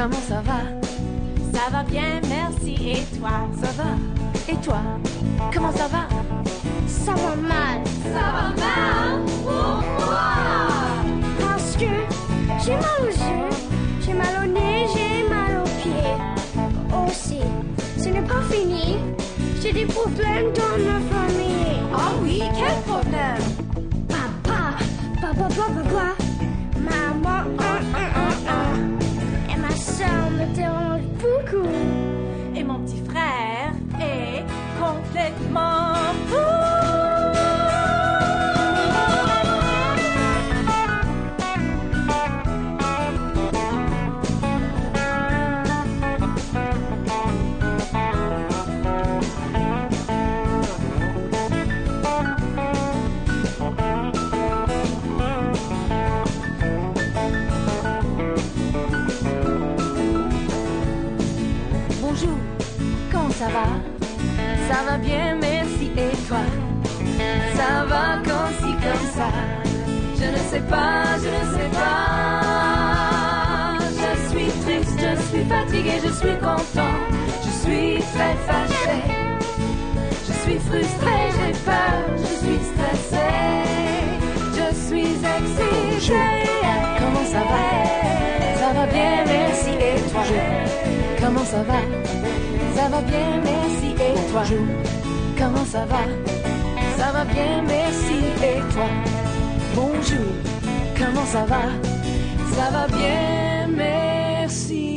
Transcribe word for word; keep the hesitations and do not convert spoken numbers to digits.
comment ça va? Ça va bien, merci, et toi? Ça va? Et toi? Comment ça va? Ça va mal. Ça va mal? Pourquoi? Parce que j'ai mal aux yeux, j'ai mal au nez, j'ai mal aux pieds. Aussi, ce n'est pas fini. J'ai des problèmes dans ma famille. Ah oui, quel problème? Papa, papa, papa, papa, maman, un, un, un, un. Et ma soeur me dérange beaucoup. Et mon petit frère est complètement fou. Bonjour, comment ça va? Ça va bien, merci, et toi? Ça va comme ci, comme ça? Je ne sais pas, je ne sais pas. Je suis triste, je suis fatiguée, je suis content. Je suis très fâchée. Je suis frustrée, j'ai peur, je suis stressée. Je suis excitée. Comment ça va? Ça va bien, merci, et toi? Comment ça va? Ça va bien, merci, et toi? Comment ça va? Ça va bien, merci, et toi? Bonjour, comment ça va? Ça va bien, merci.